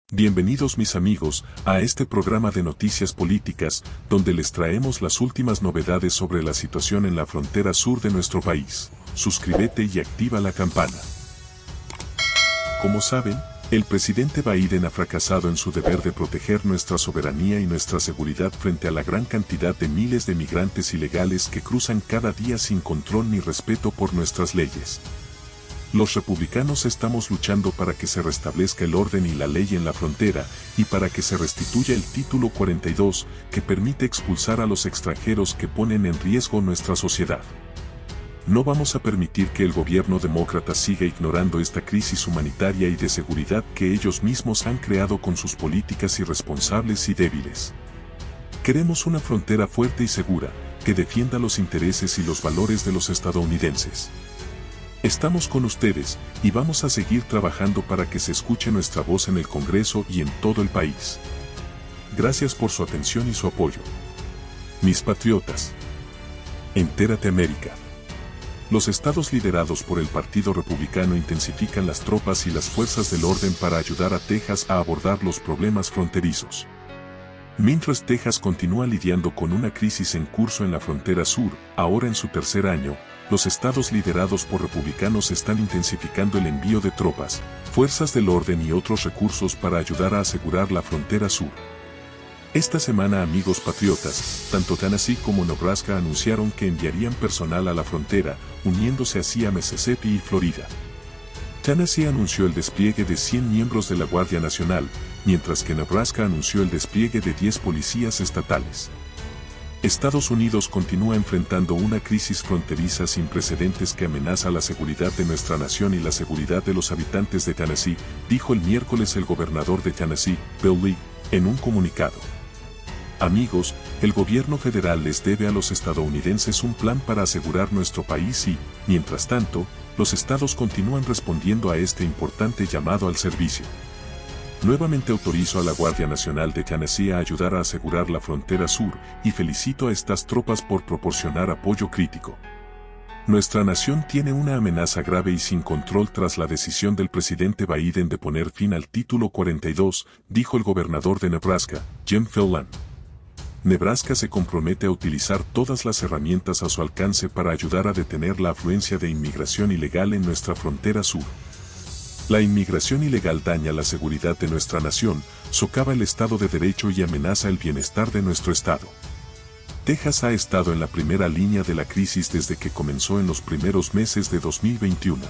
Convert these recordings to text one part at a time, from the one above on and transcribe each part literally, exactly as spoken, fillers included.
Bienvenidos mis amigos a este programa de noticias políticas donde les traemos las últimas novedades sobre la situación en la frontera sur de nuestro país. Suscríbete y activa la campana. Como saben, el presidente Biden ha fracasado en su deber de proteger nuestra soberanía y nuestra seguridad frente a la gran cantidad de miles de migrantes ilegales que cruzan cada día sin control ni respeto por nuestras leyes. Los republicanos estamos luchando para que se restablezca el orden y la ley en la frontera y para que se restituya el título cuarenta y dos que permite expulsar a los extranjeros que ponen en riesgo nuestra sociedad. No vamos a permitir que el gobierno demócrata siga ignorando esta crisis humanitaria y de seguridad que ellos mismos han creado con sus políticas irresponsables y débiles. Queremos una frontera fuerte y segura que defienda los intereses y los valores de los estadounidenses. Estamos con ustedes y vamos a seguir trabajando para que se escuche nuestra voz en el Congreso y en todo el país. Gracias por su atención y su apoyo. Mis patriotas. Entérate América. Los estados liderados por el Partido Republicano intensifican las tropas y las fuerzas del orden para ayudar a Texas a abordar los problemas fronterizos. Mientras Texas continúa lidiando con una crisis en curso en la frontera sur, ahora en su tercer año, los estados liderados por republicanos están intensificando el envío de tropas, fuerzas del orden y otros recursos para ayudar a asegurar la frontera sur. Esta semana, amigos patriotas, tanto Tennessee como Nebraska anunciaron que enviarían personal a la frontera, uniéndose así a Mississippi y Florida. Tennessee anunció el despliegue de cien miembros de la Guardia Nacional, mientras que Nebraska anunció el despliegue de diez policías estatales. Estados Unidos continúa enfrentando una crisis fronteriza sin precedentes que amenaza la seguridad de nuestra nación y la seguridad de los habitantes de Tennessee, dijo el miércoles el gobernador de Tennessee, Bill Lee, en un comunicado. Amigos, el gobierno federal les debe a los estadounidenses un plan para asegurar nuestro país y, mientras tanto, los estados continúan respondiendo a este importante llamado al servicio. Nuevamente autorizo a la Guardia Nacional de Tennessee a ayudar a asegurar la frontera sur y felicito a estas tropas por proporcionar apoyo crítico. Nuestra nación tiene una amenaza grave y sin control tras la decisión del presidente Biden de poner fin al título cuarenta y dos, dijo el gobernador de Nebraska, Jim Phelan. Nebraska se compromete a utilizar todas las herramientas a su alcance para ayudar a detener la afluencia de inmigración ilegal en nuestra frontera sur. La inmigración ilegal daña la seguridad de nuestra nación, socava el Estado de Derecho y amenaza el bienestar de nuestro Estado. Texas ha estado en la primera línea de la crisis desde que comenzó en los primeros meses de dos mil veintiuno.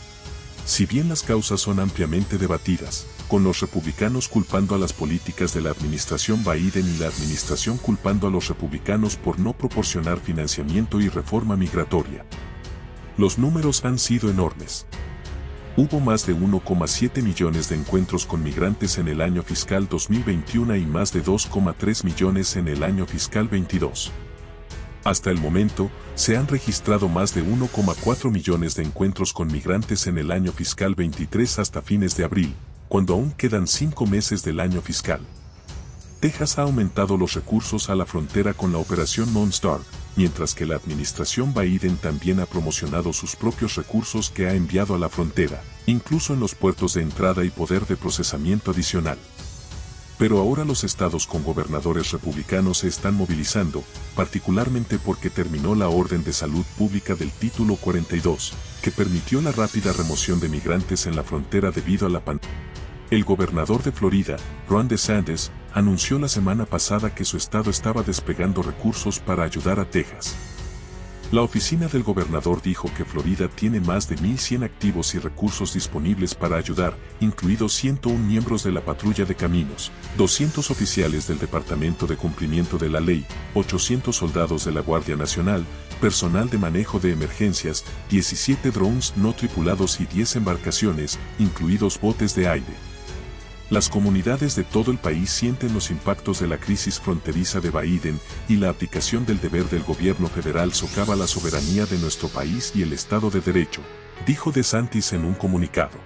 Si bien las causas son ampliamente debatidas, con los republicanos culpando a las políticas de la administración Biden y la administración culpando a los republicanos por no proporcionar financiamiento y reforma migratoria. Los números han sido enormes. Hubo más de uno coma siete millones de encuentros con migrantes en el año fiscal dos mil veintiuno y más de dos coma tres millones en el año fiscal veintidós. Hasta el momento, se han registrado más de uno coma cuatro millones de encuentros con migrantes en el año fiscal veintitrés hasta fines de abril, cuando aún quedan cinco meses del año fiscal. Texas ha aumentado los recursos a la frontera con la operación Lone Star, mientras que la administración Biden también ha promocionado sus propios recursos que ha enviado a la frontera, incluso en los puertos de entrada y poder de procesamiento adicional. Pero ahora los estados con gobernadores republicanos se están movilizando, particularmente porque terminó la orden de salud pública del título cuarenta y dos, que permitió la rápida remoción de migrantes en la frontera debido a la pandemia. El gobernador de Florida, Ron DeSantis, anunció la semana pasada que su estado estaba desplegando recursos para ayudar a Texas. La oficina del gobernador dijo que Florida tiene más de mil cien activos y recursos disponibles para ayudar, incluidos ciento uno miembros de la patrulla de caminos, doscientos oficiales del Departamento de Cumplimiento de la Ley, ochocientos soldados de la Guardia Nacional, personal de manejo de emergencias, diecisiete drones no tripulados y diez embarcaciones, incluidos botes de aire. Las comunidades de todo el país sienten los impactos de la crisis fronteriza de Biden y la aplicación del deber del gobierno federal socava la soberanía de nuestro país y el Estado de Derecho, dijo DeSantis en un comunicado.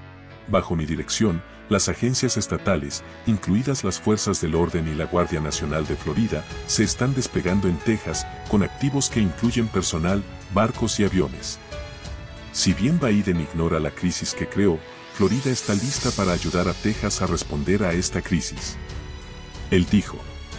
Bajo mi dirección, las agencias estatales, incluidas las Fuerzas del Orden y la Guardia Nacional de Florida, se están desplegando en Texas, con activos que incluyen personal, barcos y aviones. Si bien Biden ignora la crisis que creó, Florida está lista para ayudar a Texas a responder a esta crisis. Él dijo: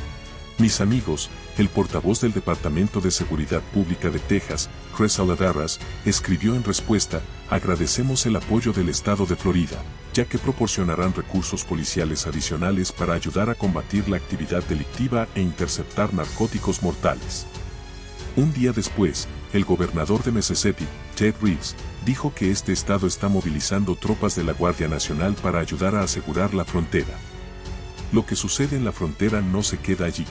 mis amigos, el portavoz del Departamento de Seguridad Pública de Texas, Chris Alavaras, escribió en respuesta: agradecemos el apoyo del estado de Florida, ya que proporcionarán recursos policiales adicionales para ayudar a combatir la actividad delictiva e interceptar narcóticos mortales. Un día después, el gobernador de Mississippi, Ted Reeves, dijo que este estado está movilizando tropas de la Guardia Nacional para ayudar a asegurar la frontera. Lo que sucede en la frontera no se queda allí.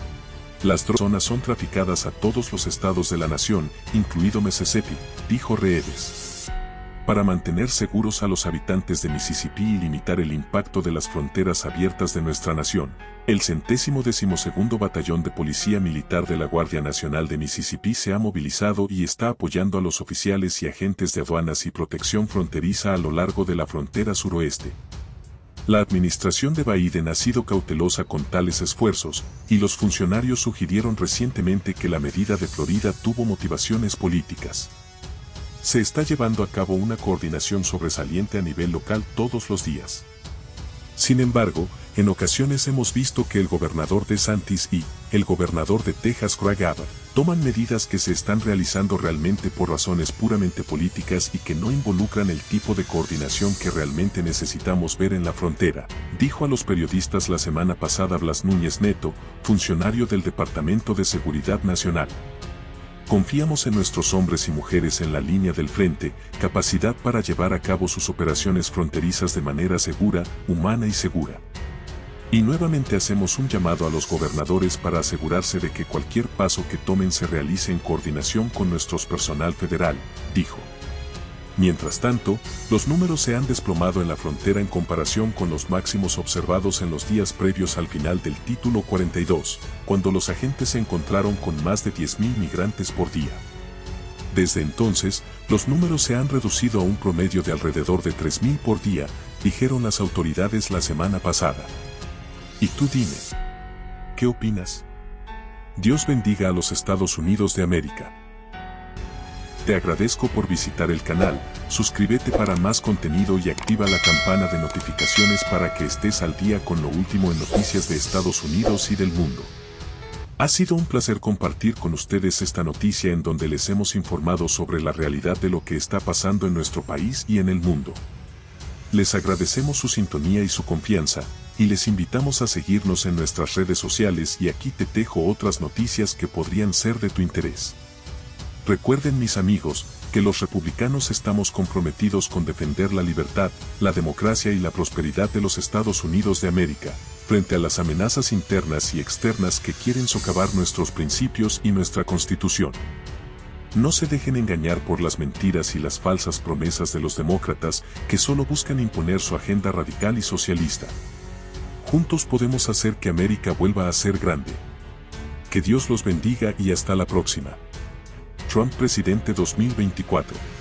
Las drogas son traficadas a todos los estados de la nación, incluido Mississippi, dijo Reeves. Para mantener seguros a los habitantes de Mississippi y limitar el impacto de las fronteras abiertas de nuestra nación, el centésimo decimosegundo Batallón de Policía Militar de la Guardia Nacional de Mississippi se ha movilizado y está apoyando a los oficiales y agentes de aduanas y protección fronteriza a lo largo de la frontera suroeste. La administración de Biden ha sido cautelosa con tales esfuerzos, y los funcionarios sugirieron recientemente que la medida de Florida tuvo motivaciones políticas. Se está llevando a cabo una coordinación sobresaliente a nivel local todos los días. Sin embargo, en ocasiones hemos visto que el gobernador DeSantis y el gobernador de Texas, Greg Abbott, toman medidas que se están realizando realmente por razones puramente políticas y que no involucran el tipo de coordinación que realmente necesitamos ver en la frontera, dijo a los periodistas la semana pasada Blas Núñez Neto, funcionario del Departamento de Seguridad Nacional. Confiamos en nuestros hombres y mujeres en la línea del frente, capacidad para llevar a cabo sus operaciones fronterizas de manera segura, humana y segura. Y nuevamente hacemos un llamado a los gobernadores para asegurarse de que cualquier paso que tomen se realice en coordinación con nuestro personal federal, dijo. Mientras tanto, los números se han desplomado en la frontera en comparación con los máximos observados en los días previos al final del Título cuarenta y dos, cuando los agentes se encontraron con más de diez mil migrantes por día. Desde entonces, los números se han reducido a un promedio de alrededor de tres mil por día, dijeron las autoridades la semana pasada. Y tú dime, ¿qué opinas? Dios bendiga a los Estados Unidos de América. Te agradezco por visitar el canal, suscríbete para más contenido y activa la campana de notificaciones para que estés al día con lo último en noticias de Estados Unidos y del mundo. Ha sido un placer compartir con ustedes esta noticia en donde les hemos informado sobre la realidad de lo que está pasando en nuestro país y en el mundo. Les agradecemos su sintonía y su confianza, y les invitamos a seguirnos en nuestras redes sociales y aquí te dejo otras noticias que podrían ser de tu interés. Recuerden, mis amigos, que los republicanos estamos comprometidos con defender la libertad, la democracia y la prosperidad de los Estados Unidos de América, frente a las amenazas internas y externas que quieren socavar nuestros principios y nuestra Constitución. No se dejen engañar por las mentiras y las falsas promesas de los demócratas que solo buscan imponer su agenda radical y socialista. Juntos podemos hacer que América vuelva a ser grande. Que Dios los bendiga y hasta la próxima. Trump presidente dos mil veinticuatro.